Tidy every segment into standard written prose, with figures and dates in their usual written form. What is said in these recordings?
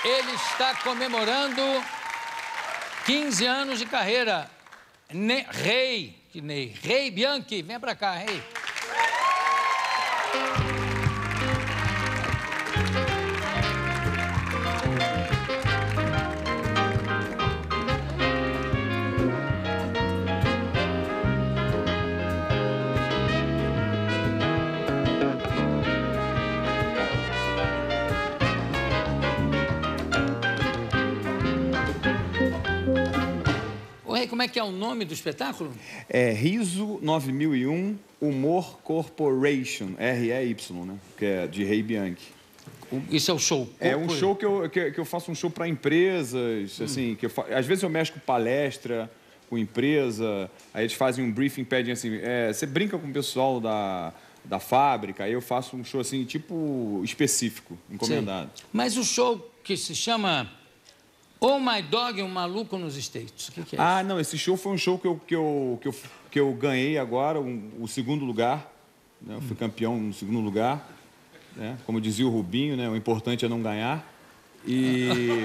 Ele está comemorando 15 anos de carreira. Rei Bianchi, vem pra cá, Rei. Como é que é o nome do espetáculo? É Riso 9001 Humor Corporation, R-E-Y, né? Que é de Rei Bianchi. Isso é o show? É um show que eu faço um show para empresas, assim, às vezes eu mexo com palestra, com empresa, aí eles fazem um briefing, pedem assim, você brinca com o pessoal da fábrica, aí eu faço um show assim, tipo específico, encomendado. Sim. Mas o show que se chama Oh My Dog, um maluco nos States, o que é isso? Ah, não, esse show foi um show que eu ganhei agora, o segundo lugar, né? Eu fui campeão no segundo lugar, né? Como dizia o Rubinho, né? O importante é não ganhar. E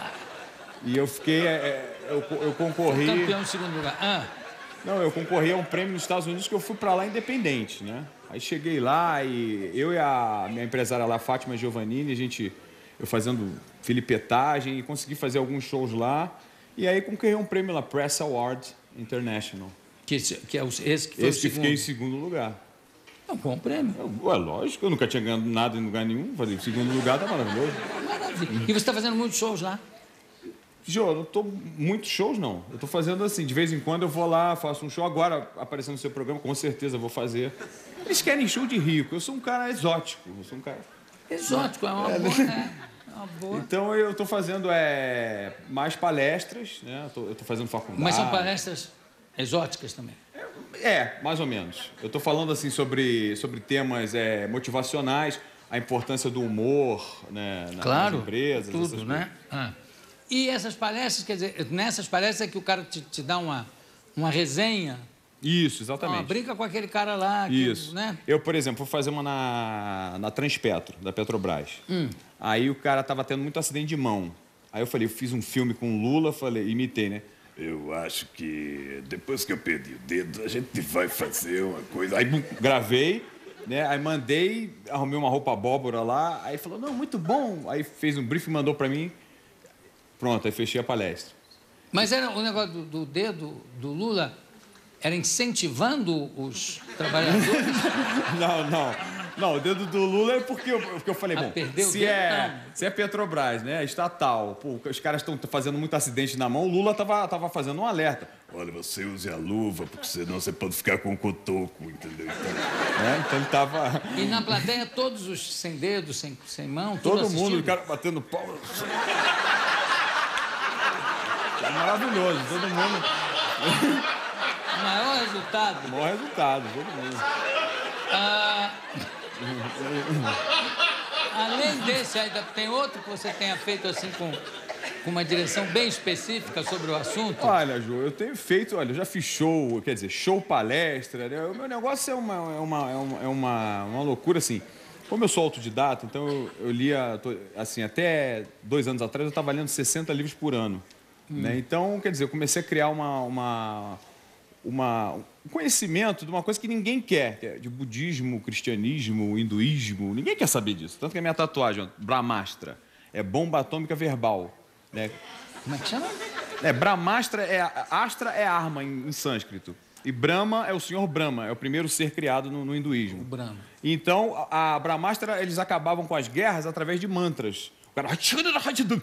eu fiquei, eu concorri... Foi campeão no segundo lugar. Ah. Não, eu concorri a um prêmio nos Estados Unidos que eu fui para lá independente, né? Aí cheguei lá e eu e a minha empresária lá, Fátima Giovannini, eu fazendo filipetagem e consegui fazer alguns shows lá. E aí concorri a um prêmio lá, Press Award International. Que é esse que foi o segundo? Esse que fiquei em segundo lugar. É um bom prêmio. Lógico, eu nunca tinha ganhado nada em lugar nenhum. Falei, segundo lugar tá maravilhoso. Maravilha. E você está fazendo muitos shows lá? Jô, eu não tô muitos shows, não. Eu tô fazendo assim, de vez em quando eu vou lá, faço um show. Agora, aparecendo no seu programa, com certeza eu vou fazer. Eles querem show de rico. Eu sou um cara exótico. Eu sou um cara... Exótico, é uma boa... Então, eu estou fazendo mais palestras, né? Eu estou fazendo faculdade. Mas são palestras exóticas também? Mais ou menos. Eu estou falando assim, sobre temas motivacionais, a importância do humor, né, nas empresas. Tudo, né? E essas palestras, quer dizer, nessas palestras é que o cara te dá uma resenha? Isso, exatamente. Brinca com aquele cara lá. Isso. Né? Eu, por exemplo, vou fazer uma na Transpetro, da Petrobras. Aí o cara estava tendo muito acidente de mão. Aí eu falei, eu fiz um filme com o Lula, imitei, né? Eu acho que depois que eu perdi o dedo, a gente vai fazer uma coisa. Aí gravei, né? Aí mandei, arrumei uma roupa abóbora lá. Aí falou, não, muito bom. Aí fez um briefing, mandou para mim. Pronto, aí fechei a palestra. Mas era o negócio do dedo do Lula... Era incentivando os trabalhadores? Não, o dedo do Lula é porque eu falei, bom, se é Petrobras, né, estatal, pô, os caras estão fazendo muito acidente na mão, o Lula tava fazendo um alerta. Olha, você use a luva, porque senão você pode ficar com o cotoco, entendeu? Então ele tava... E na plateia, todos os sem dedos, sem mão, todo mundo, o cara batendo pau. É maravilhoso, todo mundo... O maior resultado? O maior resultado, todo mundo. Além desse, ainda tem outro que você tenha feito assim com uma direção bem específica sobre o assunto? Olha, Jô, eu tenho feito, eu já fiz show, quer dizer, show palestra, né? O meu negócio é uma loucura, assim. Como eu sou autodidata, então eu lia, assim, até 2 anos atrás eu estava lendo 60 livros por ano. Né? Então, quer dizer, eu comecei a criar um conhecimento de uma coisa que ninguém quer, que é de budismo, cristianismo, hinduísmo, ninguém quer saber disso. Tanto que a minha tatuagem, Brahmastra, é bomba atômica verbal. Né? Como é que chama? Brahmastra, Astra é arma em sânscrito. E Brahma é o senhor Brahma, é o primeiro ser criado no hinduísmo. O Brahma. Então, a Brahmastra, eles acabavam com as guerras através de mantras. O cara... Entendeu?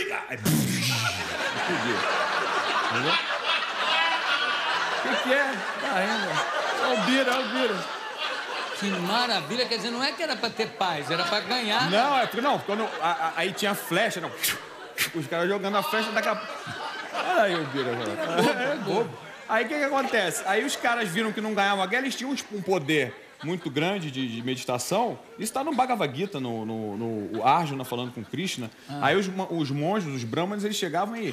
O que é? Albira. Que maravilha, quer dizer, não é que era para ter paz, era para ganhar. Não, quando aí tinha flecha, não. Os caras jogando a flecha daqui a... Olha aí, Albira. É bobo. Aí o que acontece? Aí os caras viram que não ganhavam a guerra, eles tinham um poder muito grande de meditação. Isso está no Bhagavad Gita, no Arjuna falando com Krishna. Aí os monges, os brahmanes, eles chegavam e...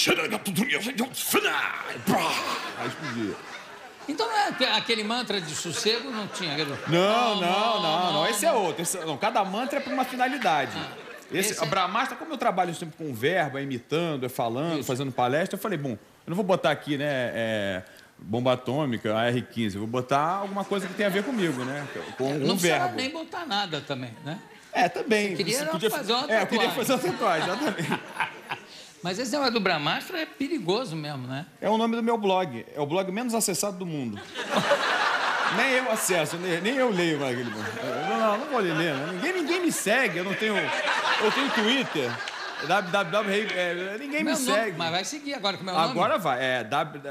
Aí explodia. Então não é aquele mantra de sossego, não tinha? Não. Esse é outro. Cada mantra é para uma finalidade. A Brahmastra, como eu trabalho sempre com verbo, imitando, falando, fazendo palestra, eu falei, bom, eu não vou botar aqui, né, bomba atômica, AR-15, eu vou botar alguma coisa que tenha a ver comigo, né, com um não verbo. Não nem botar nada também, né? Também. Você queria fazer uma tatuagem. Eu queria fazer uma tatuagem, exatamente. Mas esse negócio do Brahmastra é perigoso mesmo, né? É o nome do meu blog. É o blog menos acessado do mundo. Nem eu acesso, nem eu leio aquele blog. Não vou ler, né? Ninguém me segue, eu tenho Twitter. Ninguém me segue. Mas vai seguir agora com o meu nome? Agora vai. É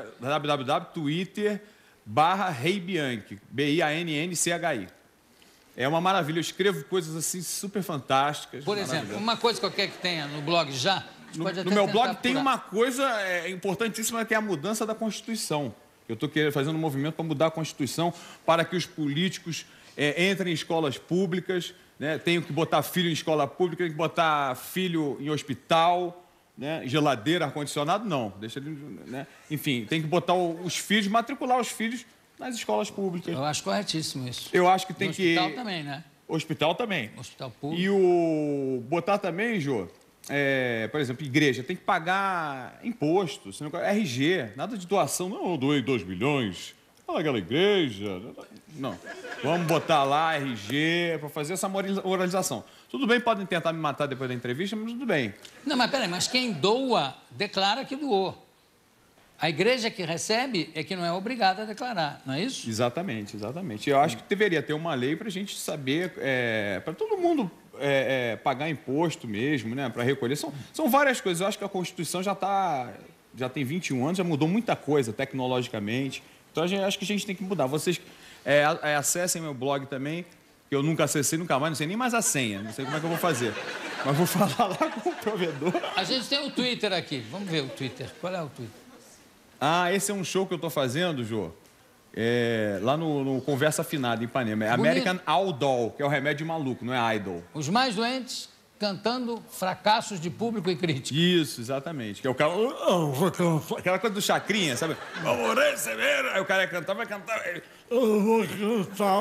www.twitter/reibianchi. BIANNCHI. É uma maravilha. Eu escrevo coisas assim super fantásticas. Por exemplo, uma coisa qualquer que tenha no blog já. No meu blog tem uma coisa importantíssima que é a mudança da Constituição. Eu estou fazendo um movimento para mudar a Constituição para que os políticos entrem em escolas públicas, né? Tenho que botar filho em escola pública, tenho que botar filho em hospital, né? Geladeira, ar-condicionado, não. Deixa ele, né? Enfim, tem que botar os filhos, matricular os filhos nas escolas públicas. Eu acho corretíssimo isso. Eu acho que tem que... Hospital também, né? Hospital também. Hospital público. E botar também, Jô, por exemplo, igreja, tem que pagar imposto, RG, nada de doação. Não, eu doei 2 milhões, fala aquela igreja. Não, vamos botar lá RG para fazer essa moralização. Tudo bem, podem tentar me matar depois da entrevista, mas tudo bem. Não, mas peraí, mas quem doa, declara que doou. A igreja que recebe é que não é obrigada a declarar, não é isso? Exatamente. Eu acho que deveria ter uma lei para a gente saber, para todo mundo pagar imposto mesmo, né, para recolher. São várias coisas. Eu acho que a Constituição já tem 21 anos, já mudou muita coisa tecnologicamente. Então, acho que a gente tem que mudar. Vocês acessem meu blog também, que eu nunca acessei, nunca mais, não sei nem mais a senha. Não sei como é que eu vou fazer. Mas vou falar lá com o provedor. A gente tem o Twitter aqui. Vamos ver o Twitter. Qual é o Twitter? Esse é um show que eu estou fazendo, Jô. Lá no Conversa Afinada, em Ipanema. É American Idol, que é o remédio maluco, não é idol. Os mais doentes cantando fracassos de público e crítica. Isso, exatamente. Que é o cara... aquela coisa do chacrinha, sabe? Vamos receber... Aí o cara vai cantar... Eu vou cantar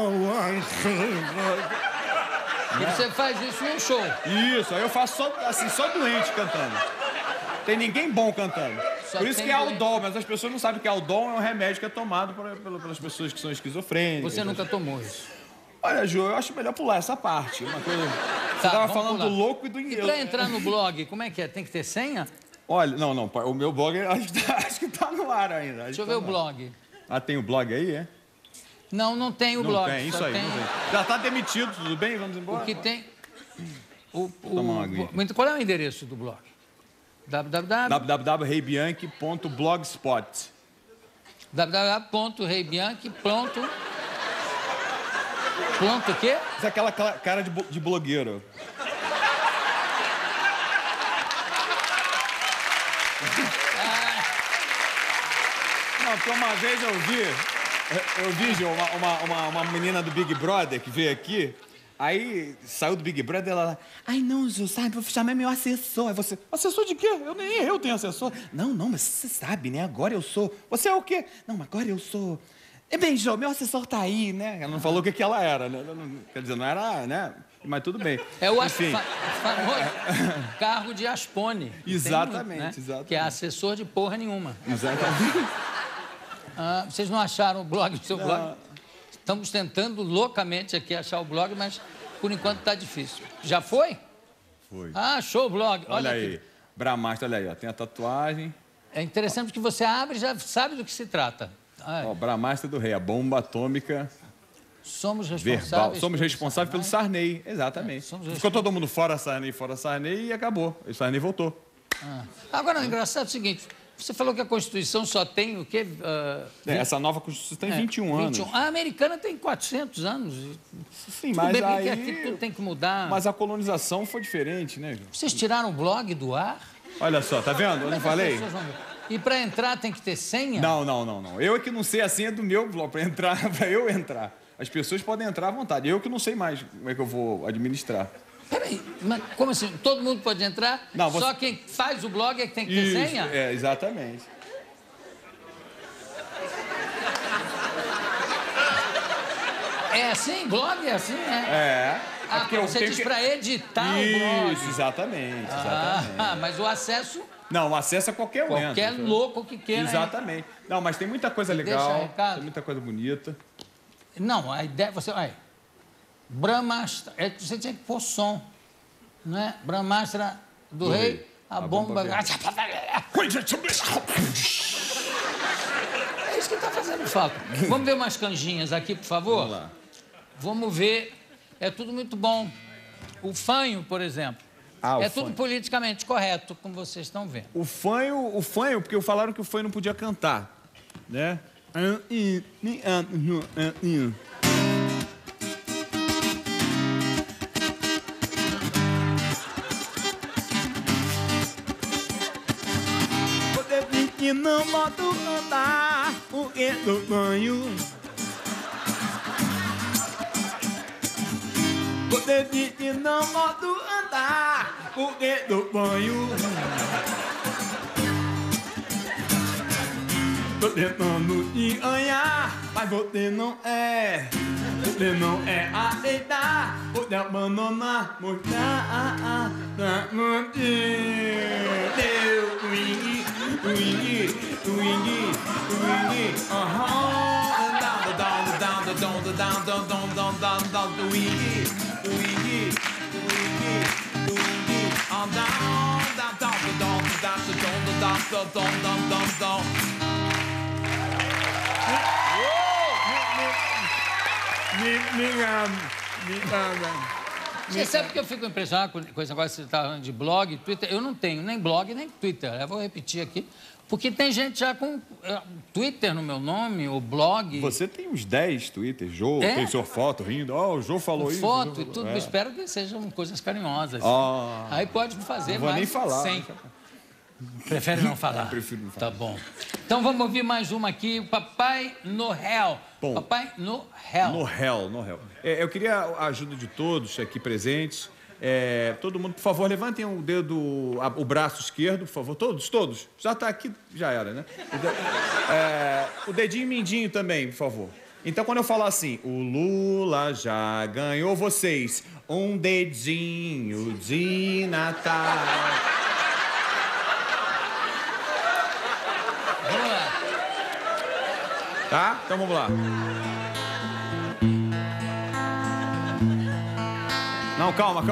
E você faz isso num show. Isso, aí eu faço só doente cantando. Tem ninguém bom cantando. Por isso que é Aldol, mas as pessoas não sabem que Aldol é um remédio que é tomado pelas pessoas que são esquizofrênicas. Você nunca tomou isso? Olha, Jô, eu acho melhor pular essa parte. Uma coisa... Você estava falando do louco e do... E para entrar no blog, como é que é? Tem que ter senha? Olha, não, o meu blog acho que tá no ar ainda. Deixa eu ver o blog. Tem o blog aí, é? Não tem o blog. Não tem, isso aí, não tem. Já tá demitido, tudo bem? Vamos embora? O que tem... Toma uma aguinha. Qual é o endereço do blog? www.reibianchi.blogspot. www.reibianchi. Pronto o quê? Isso é aquela cara de blogueiro. Não, porque uma vez eu vi uma menina do Big Brother que veio aqui. Aí saiu do Big Brother, ela... Ai, não, Ju, sabe, vou chamar meu assessor. Aí você... Assessor de quê? Nem eu tenho assessor. Não, mas você sabe, né? Agora eu sou... Você é o quê? Não, mas agora eu sou... Bem, Ju, meu assessor tá aí, né? Ela não falou o que ela era, né? Quer dizer, não era, né? Mas tudo bem. É o famoso cargo de Aspone. Exatamente, exatamente. Que é assessor de porra nenhuma. Exatamente. Vocês não acharam o blog do seu blog? Estamos tentando loucamente aqui achar o blog, mas por enquanto está difícil. Já foi? Foi. Achou o blog. Olha aí. Brahmastra, olha aí, ó. Tem a tatuagem. É interessante que você abre e já sabe do que se trata. Brahmastra do Rei, a bomba atômica. Somos responsáveis. Somos responsáveis pelo Sarney, exatamente. Ficou todo mundo fora Sarney e acabou. O Sarney voltou. Agora, o engraçado é o seguinte... Você falou que a Constituição só tem o quê? Essa nova Constituição tem 21 anos. A americana tem 400 anos. Sim, mas bem, aí... aqui tudo tem que mudar. Mas a colonização foi diferente, né? Vocês tiraram o blog do ar? Olha só, tá vendo? Eu não falei? E para entrar tem que ter senha? Não. Eu é que não sei a senha do meu blog para eu entrar. As pessoas podem entrar à vontade. Eu que não sei mais como é que eu vou administrar. Peraí, mas como assim? Todo mundo pode entrar? Não, Só quem faz o blog é que tem que ter senha? Exatamente. É assim? Blog é assim, né? É. porque eu você tenho diz que... para editar o blog. Isso, exatamente, exatamente. Mas o acesso, Não, o acesso é qualquer um. qualquer louco que queira. Exatamente. Não, mas tem muita coisa Deixa legal, recado. tem muita coisa bonita. Não, a ideia, olha, Brahmastra, você tinha que pôr som, não é? Brahmastra do rei, a bomba... É isso que está fazendo falta. Vamos ver umas canjinhas aqui, por favor? Vamos lá. Vamos ver. É tudo muito bom. O fanho, por exemplo. O tudo fanho. politicamente correto, como vocês estão vendo. O fanho, porque falaram que o fanho não podia cantar, né? E não boto andar porque do banho. Você diz que não boto andar porque do banho. Tô tentando te ganhar, mas você não é. Você não é aceitar, você abandonar, mostrar pra manter. Deu swing, swing, swing, swing, down, down, down, down, down, down, down, down, down, down, swing, swing, swing, swing, down, down, down, down, down, down, down, down, down, down. Você sabe que eu fico impressionado com esse negócio que você está falando de blog, Twitter. Eu não tenho nem blog, nem Twitter. Eu vou repetir aqui. Porque tem gente já com Twitter no meu nome, ou blog. Você tem uns 10 Twitter, Jô, tem sua foto rindo. O Jô falou isso. Foto e tudo. Espero que sejam coisas carinhosas. Aí pode fazer mais. Não vou nem falar. 100. Prefere não falar? Prefiro não falar. Tá bom. Então vamos ouvir mais uma aqui. O Papai Noel. Bom, Papai Noel. Noel. Eu queria a ajuda de todos aqui presentes. Todo mundo, por favor, levantem o dedo, o braço esquerdo, por favor. Todos. Já está aqui, já era, né? O dedinho mindinho também, por favor. Então, quando eu falar assim, o Lula já ganhou vocês um dedinho de Natal. Vamos lá. Tá? Então vamos lá. Não, calma.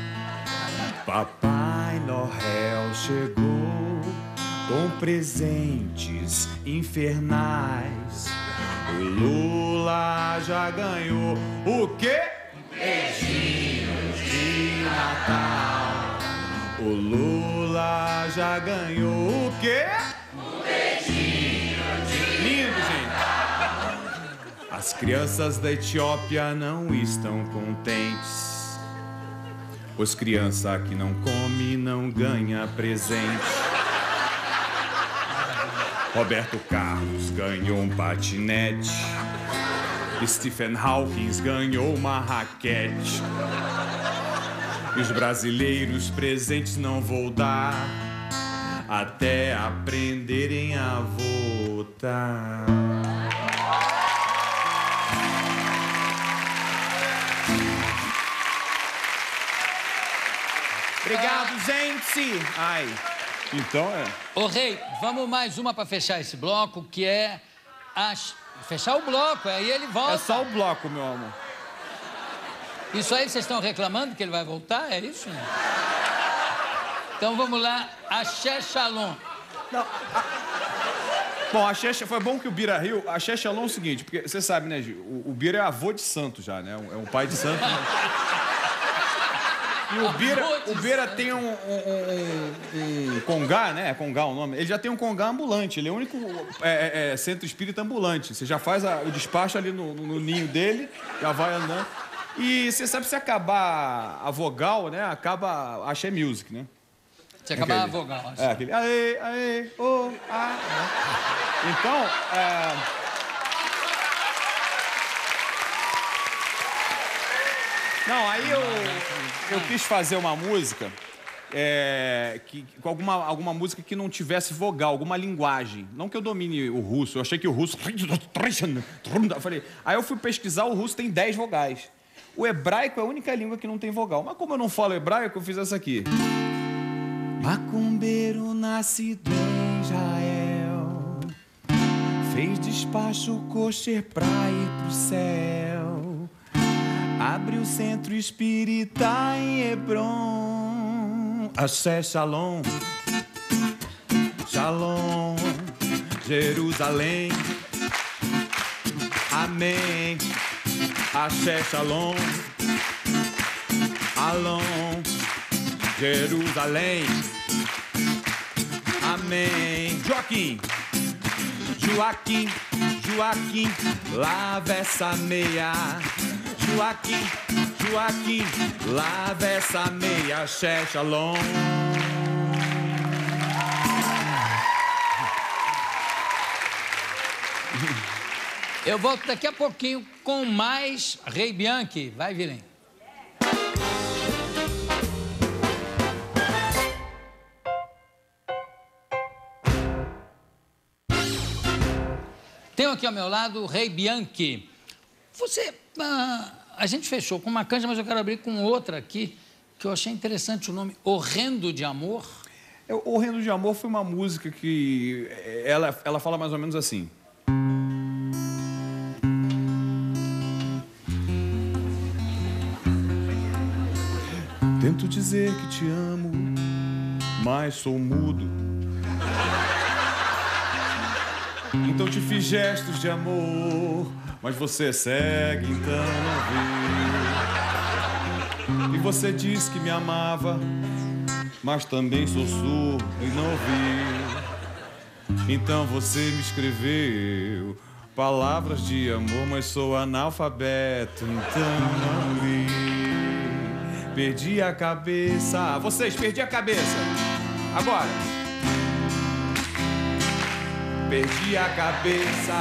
Papai Noel chegou com presentes infernais. O Lula já ganhou o quê? Beijinho de Natal. O Lula já ganhou o quê? Um beijinho de lindo, gente. As crianças da Etiópia não estão contentes. Pois criança que não come não ganha presente. Roberto Carlos ganhou um patinete. Stephen Hawking ganhou uma raquete. E os brasileiros presentes não vou dar até aprenderem a votar. Obrigado, gente! Então Ô, Rei, vamos mais uma para fechar esse bloco, que é fechar o bloco, aí ele volta. É só o bloco, meu amor. Isso aí vocês estão reclamando que ele vai voltar? É isso? Então vamos lá, Axé Shalom. Bom, foi bom que o Bira riu. Axé Shalom é o seguinte, porque você sabe, né, Gil? O Bira é avô de santo já, né? É um pai de santo. E o Bira tem um congá, né? É congá o nome. Ele já tem um congá ambulante. Ele é o único centro espírita ambulante. Você já faz o despacho ali no ninho dele, já vai andando. E você sabe, se acabar a vogal, né? Acaba a Axé Music, né? Se acabar a vogal. Aquele aê, oh, ah. Então, Não, aí eu quis fazer uma música com alguma música que não tivesse vogal, alguma linguagem. Não que eu domine o russo, eu achei que o russo... Eu falei, aí eu fui pesquisar, o russo tem 10 vogais. O hebraico é a única língua que não tem vogal. Mas como eu não falo hebraico, eu fiz essa aqui. Macumbeiro nascido em Israel, fez despacho kosher pra ir pro céu, abre o centro espírita em Hebron. Axé, Shalom, Shalom, Jerusalém, amém. Axé, Shalom, Alom, Jerusalém, amém. Joaquim, Joaquim, Joaquim, lava essa meia. Joaquim, Joaquim, lava essa meia. Axé, Shalom. Eu volto daqui a pouquinho com mais Rei Bianchi. Vai, Vilen. Tenho aqui ao meu lado o Rei Bianchi. Você... a gente fechou com uma canja, mas eu quero abrir com outra aqui, que eu achei interessante o nome, Horrendo de Amor. Horrendo de Amor foi uma música que... Ela fala mais ou menos assim. Tento dizer que te amo, mas sou mudo. Então te fiz gestos de amor, mas você é cego, então não vi. E você disse que me amava, mas também sou surdo e não ouvi. Então você me escreveu palavras de amor, mas sou analfabeto, então não li. Perdi a cabeça. Vocês, perdi a cabeça. Agora. Perdi a cabeça.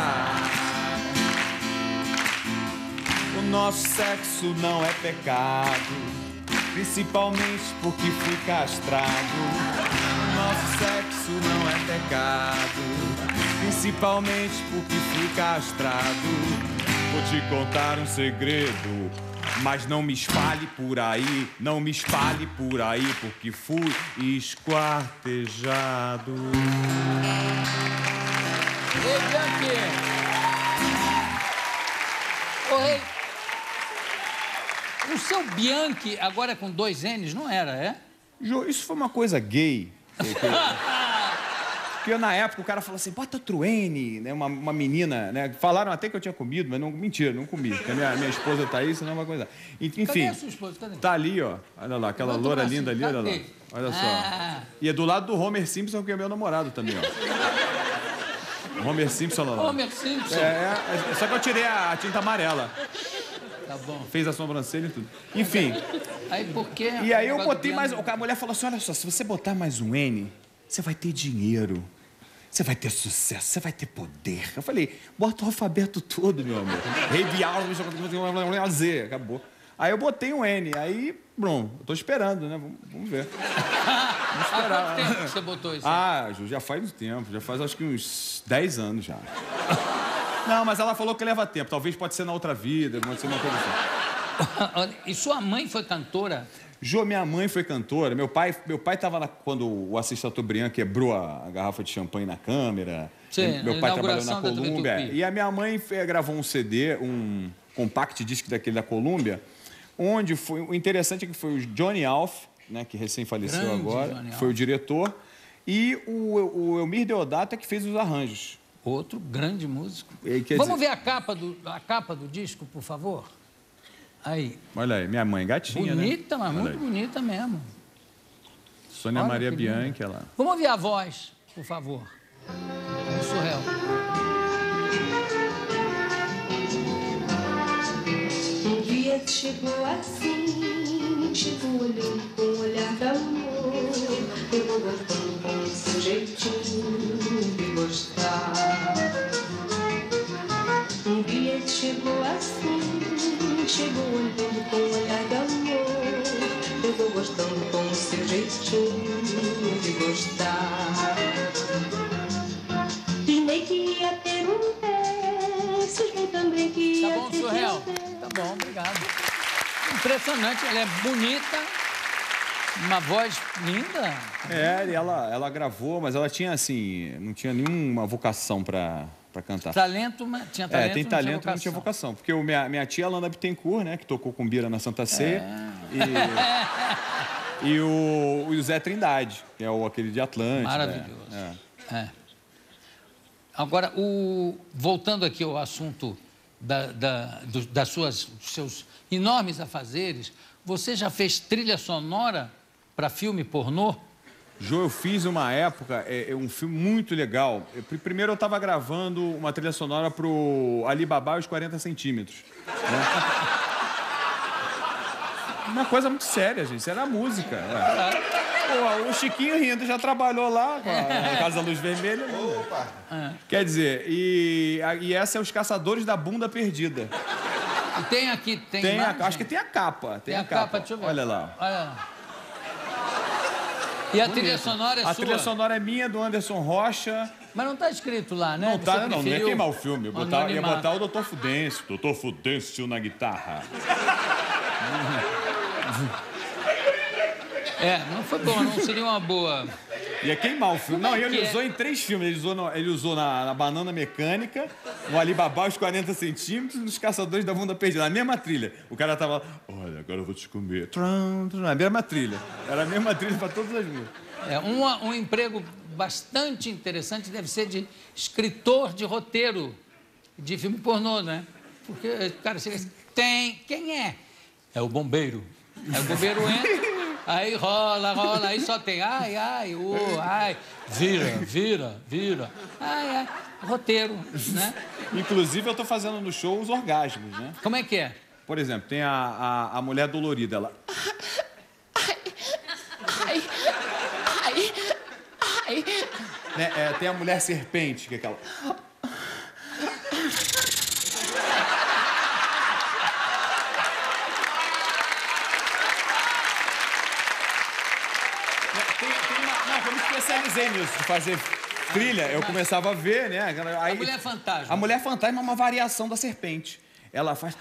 O nosso sexo não é pecado, principalmente porque fui castrado. O nosso sexo não é pecado, principalmente porque fui castrado. Vou te contar um segredo, mas não me espalhe por aí, não me espalhe por aí, porque fui esquartejado. Rei Bianchi! Ô, Rei, o seu Bianchi, agora é com 2 N's, não era, é? Jô, isso foi uma coisa gay. Porque na época o cara falou assim, bota outro N, né? Uma menina, né? Falaram até que eu tinha comido, mas não, mentira, não comi. Porque a minha esposa tá aí, senão é uma coisa. Enfim. Cadê a sua esposa? Cadê? Tá ali, ó. Olha lá, aquela loura linda ali, olha lá. Olha só. E é do lado do Homer Simpson, que é meu namorado também, ó. Homer Simpson, olha lá. Homer Simpson? Só que eu tirei a tinta amarela. Tá bom. Fez a sobrancelha e tudo. Enfim. Aí por quê? E aí eu botei mais... A mulher falou assim, olha só, se você botar mais um N, você vai ter dinheiro. Você vai ter sucesso, você vai ter poder. Eu falei, bota o alfabeto todo, meu amor. Rei Bial, Z, acabou. Aí eu botei um N, aí, bom, eu tô esperando, né? Vamos ver. Vamos esperar. Há quanto tempo você botou isso? Ju, já faz um tempo, já faz acho que uns 10 anos já. Não, mas ela falou que leva tempo, talvez pode ser na outra vida, pode ser uma coisa assim. E sua mãe foi cantora? Jô, minha mãe foi cantora. Meu pai estava quando o Assis Chateaubriand quebrou a garrafa de champanhe na câmera. Sim, meu pai trabalhou na da Columbia. E a minha mãe gravou um CD, um compact disc daquele da Columbia, onde foi... O interessante é que foi o Johnny Alf, né, que recém faleceu agora, foi o diretor, e o Elmir Deodato é que fez os arranjos. Outro grande músico. Vamos ver a capa do disco, por favor? Aí. Olha aí, minha mãe, gatinha, bonita, né? Mas muito bonita mesmo. Sônia Maria Bianchi, ela. Vamos ouvir a voz, por favor. O Surreal. Um dia chegou assim, chegou olhando com o olhar de amor. Eu vou gostando com o seu jeitinho de gostar. Um dia chegou assim, chegou olhando com o olhar de amor. Eu vou gostando com o seu jeitinho de gostar. Imaginei que ia ter um pé, cismei também que ia ter. Tá bom, Surreal? Tá bom, obrigado. impressionante, ela é bonita, uma voz linda. É, e ela gravou, mas ela tinha, assim, não tinha nenhuma vocação para cantar. Talento, mas tinha talento, tem não talento, tinha mas não tinha vocação. Porque minha tia, Alana Bittencourt, né, que tocou com Bira na Santa Ceia, e o Zé Trindade, que é aquele de Atlântida. Maravilhoso. Agora, voltando aqui ao assunto dos seus enormes afazeres, você já fez trilha sonora para filme pornô? Jô, eu fiz uma época, um filme muito legal. Primeiro eu estava gravando uma trilha sonora pro Alibaba e os 40 centímetros. Né? Uma coisa muito séria, gente. Isso era música. Pô, o Chiquinho Rindo já trabalhou lá na Casa da Luz Vermelha. Opa! Quer dizer, e essa é Os Caçadores da Bunda Perdida. E tem aqui, tem imagem? Acho que tem a capa. Tem a capa, deixa eu ver. Olha lá. Olha lá. E a trilha sonora é sua? A trilha sonora é minha, do Anderson Rocha. Mas não está escrito lá, né? Não tá, não ia queimar o filme. Ia Ia botar o Dr. Fudêncio. Dr. Fudêncio na guitarra. Não foi bom, não seria uma boa. Ia queimar o filme. Não, ele que usou em 3 filmes. Ele usou na Banana Mecânica, no Alibaba os 40 centímetros e nos Caçadores da Bunda Perdida. A mesma trilha. O cara tava lá, olha, agora eu vou te comer. A mesma trilha. Era a mesma trilha para todas as músicas. Um emprego bastante interessante deve ser de escritor de roteiro de filme pornô, né? Porque, cara, chega assim, quem é? É o bombeiro. Aí o bombeiro entra, aí rola, aí só tem ai, vira. Ai, roteiro, né? Inclusive, eu tô fazendo no show os orgasmos, né? Como é que é? Por exemplo, tem a mulher dolorida, ela... Né? Tem a mulher serpente, que é aquela... Eu me especializei nisso, de fazer trilha. Eu começava a ver, né? Aí, a mulher fantasma. A mulher fantasma é uma variação da serpente. Ela faz...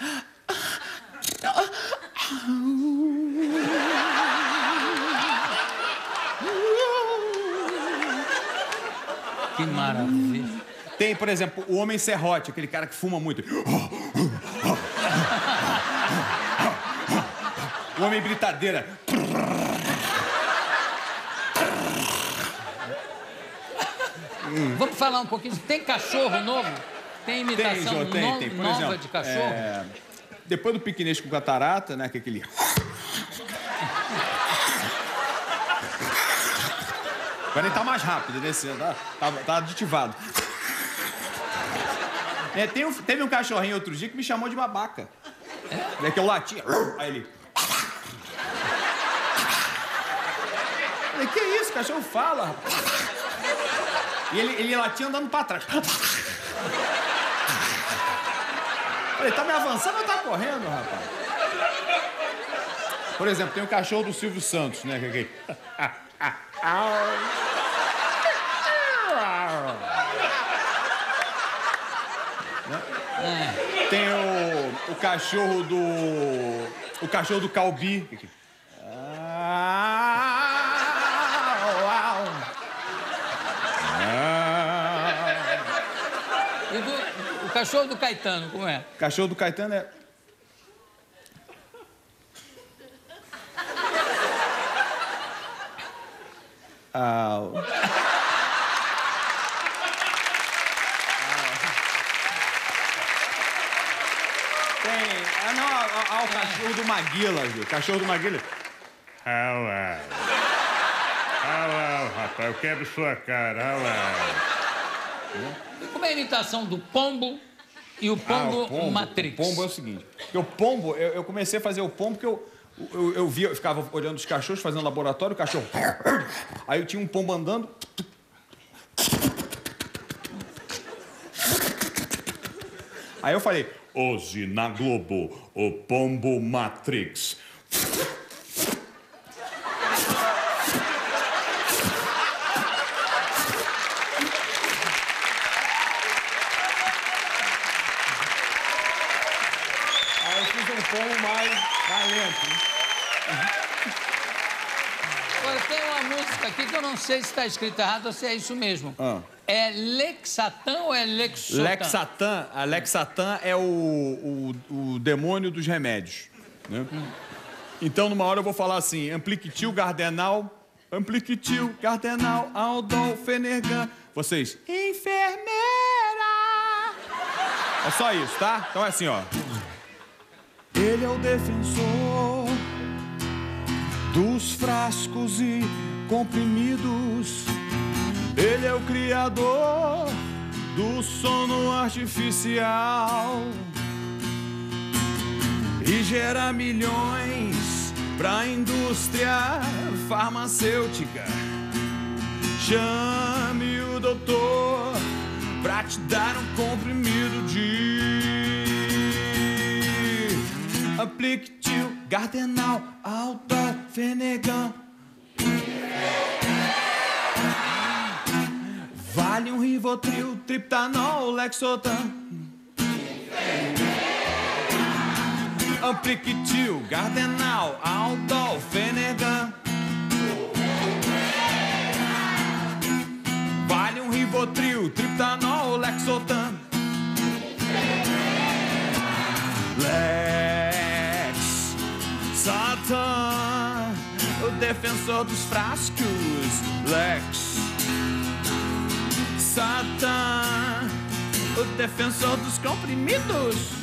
Que maravilha. Tem, por exemplo, o homem serrote, aquele cara que fuma muito. O homem britadeira. Vamos falar um pouquinho. Tem cachorro novo? Tem imitação tem. Por nova exemplo, de cachorro? Depois do piquenique com catarata, né? Que é aquele... Agora ele tá mais rápido, né? Tá aditivado. Teve um cachorrinho outro dia que me chamou de babaca. Que eu latia. Aí ele... Falei, que isso? O cachorro fala, rapaz. E ele latia andando pra trás. Falei, tá me avançando ou tá correndo, rapaz? Por exemplo, tem o cachorro do Silvio Santos, né? Tem o cachorro do... O cachorro do Calbi. E o cachorro do Caetano, como é? O cachorro do Caetano é... o cachorro do Maguila, viu? O cachorro do Maguila. Rapaz, eu quebro sua cara, Como é a imitação do pombo e o pombo Matrix? O pombo é o seguinte, porque o pombo, eu comecei a fazer o pombo porque eu ficava olhando os cachorros, fazendo laboratório, o cachorro... Aí eu tinha um pombo andando... Aí eu falei, hoje na Globo, o pombo Matrix. Aí eu fiz um pombo mais lento. momento. Agora, tem uma música aqui que eu não sei se está escrita errado ou se é isso mesmo. É Lexatan ou é Lexotan? Lexatan, a Lexatan é o demônio dos remédios, né? Então, numa hora eu vou falar assim, Ampliquitil, Gardenal, Aldol, Fenergan. Vocês, enfermeira. É só isso, tá? Então é assim, ó. Ele é o defensor dos frascos e comprimidos. Ele é o criador do sono artificial e gera milhões pra indústria farmacêutica. Chame o doutor pra te dar um comprimido de Ampliquitil, Gardenal, Aldol, Fenergan. Valium, Rivotril, Triptanol, Lexotan. Ampliquitil, Gardenal, Aldol, Fenergan. Valium, Rivotril, Triptanol, Lexotan. Lex Satan, o defensor dos frascos. Lex Satan, o defensor dos comprimidos.